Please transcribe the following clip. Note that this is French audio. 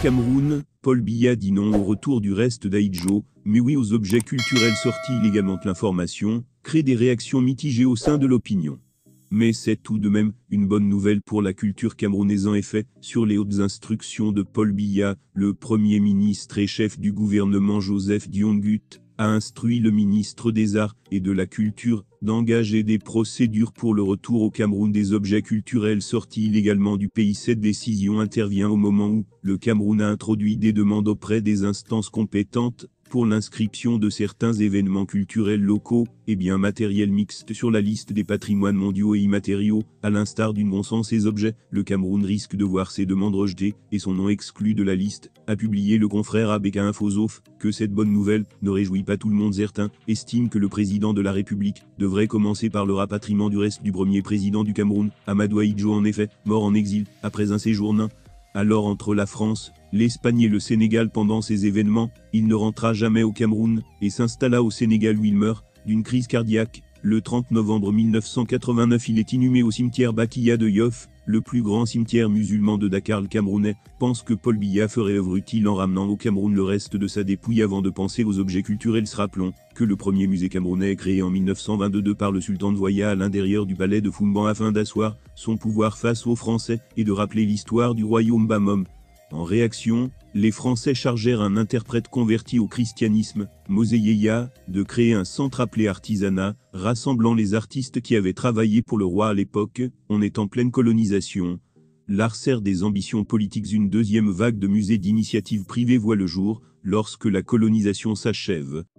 Cameroun, Paul Biya dit non au retour du reste d'Aïdjo, mais oui aux objets culturels sortis illégalement de l'information, crée des réactions mitigées au sein de l'opinion. Mais c'est tout de même une bonne nouvelle pour la culture camerounaise. En effet, sur les hautes instructions de Paul Biya, le Premier ministre et chef du gouvernement Joseph Dion-Gut a instruit le ministre des Arts et de la Culture d'engager des procédures pour le retour au Cameroun des objets culturels sortis illégalement du pays. Cette décision intervient au moment où le Cameroun a introduit des demandes auprès des instances compétentes pour l'inscription de certains événements culturels locaux et biens matériels mixtes sur la liste des patrimoines mondiaux et immatériaux. À l'instar d'une bon sens ces objets, le Cameroun risque de voir ses demandes rejetées et son nom exclu de la liste, a publié le confrère ABK Infosof. Que cette bonne nouvelle ne réjouit pas tout le monde. Certains estiment que le président de la République devrait commencer par le rapatriement du reste du premier président du Cameroun, Amadou Ahidjo, en effet, mort en exil après un séjour nain. Alors entre la France, l'Espagne et le Sénégal pendant ces événements, il ne rentra jamais au Cameroun et s'installa au Sénégal où il meurt d'une crise cardiaque. Le 30 novembre 1989, il est inhumé au cimetière Bakiya de Yoff, le plus grand cimetière musulman de Dakar. Le Camerounais pense que Paul Biya ferait œuvre utile en ramenant au Cameroun le reste de sa dépouille avant de penser aux objets culturels. Rappelons que le premier musée camerounais est créé en 1922 par le sultan de Voya à l'intérieur du palais de Foumban afin d'asseoir son pouvoir face aux Français et de rappeler l'histoire du royaume Bamom. En réaction, les Français chargèrent un interprète converti au christianisme, Mosé Yeya, de créer un centre appelé Artisanat, rassemblant les artistes qui avaient travaillé pour le roi à l'époque. On est en pleine colonisation. L'art sert des ambitions politiques. Une deuxième vague de musées d'initiatives privées voit le jour lorsque la colonisation s'achève.